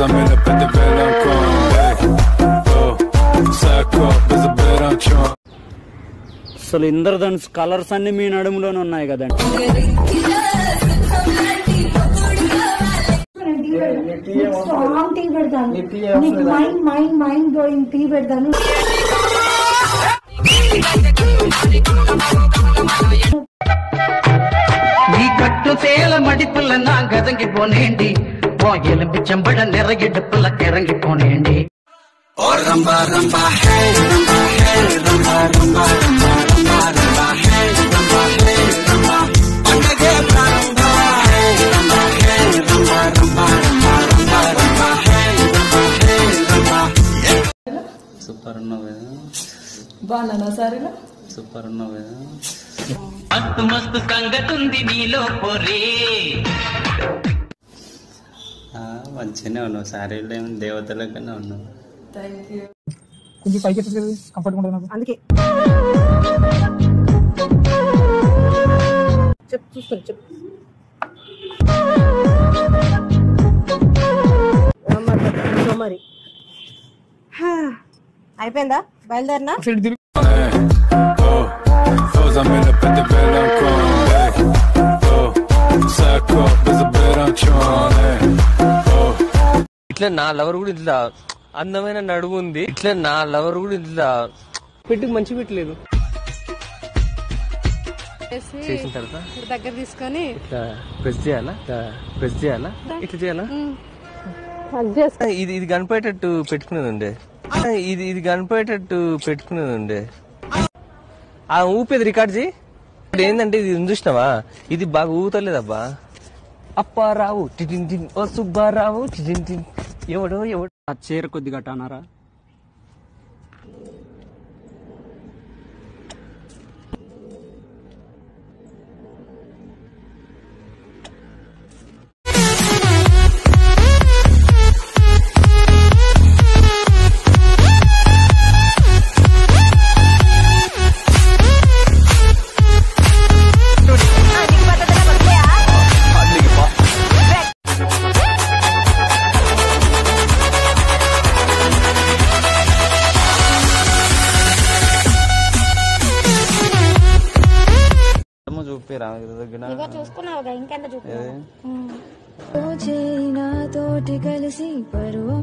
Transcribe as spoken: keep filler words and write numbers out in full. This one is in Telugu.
Posami le pette bella ancora. Oh, sack up, is a bit on chon. అసలు ఇంద్రధనుస్ కలర్స్ అన్ని మీ నడుములోనే ఉన్నాయి కదండి. ఈ కట్టు తేల మడిపుల్ల నా గదంగి పోనేండి ఓ ఎలుంబి చెంబడ నెరగిడుపుల కెరంగిపోనేండి. ఓ రంబా రంబా హే రంబా హే రంబా రంబా రంబా రంబా రంబా హే రంబా హే రంబా పండగే రంబా హే రంబా హే రంబా రంబా రంబా రంబా రంబా హే రంబా హే రంబా. సూపర్ ఉన్నావు బాగున్నా సారీలో సూపర్ ఉన్నావు. మస్తు మస్తు సంగతుంది నీలో పోరే. మంచిగానే ఉన్నావు, సారీలో ఏమి దేవతలకనే ఉన్నావు. Thank you. కొంచెం పైకి కంఫర్ట్ ఉంటుంది నాకు. అందుకే చెప్పు చూస్తాను చెప్పు. మరి అయిపోయిందా బయలుదేరినా? Posami le pette bella ancora. Oh, sack up, is a bit on chon. Oh. ఇట్లా నా లవర్ కూడా ఇట్లా అందమైన నడుము ఉంది. ఇట్లా నా లవర్ కూడా ఇట్లా పెట్టుకు మంచి పెట్టలేదు. చేసిన తర్వాత దగ్గర తీసుకొని ఇట్లా ప్రెస్ చేయాలా, ఇట్లా ప్రెస్ చేయాలా, ఇట్లా చేయాలా. ఇది ఇది కనిపోయేటట్టు పెట్టుకునేది ఉండే, ఇది ఇది కనిపోయేటట్టు పెట్టుకునేది ఉండే. ఆ ఊపేది రికార్డ్ చేయి. ఏంటంటే ఇది చూసినావా, ఇది బాగా ఊతలేదబ్బా. అప్పారావు టిటిన్ టిన్, ఓ సుబ్బారావు టిటిన్ టిన్, ఎవడో ఎవడో. ఆ చీర కొద్దిగా అన్నారా? చూసుకున్నావుగా ఇంకెంత చూపి. నాతోటి కలిసి పరువం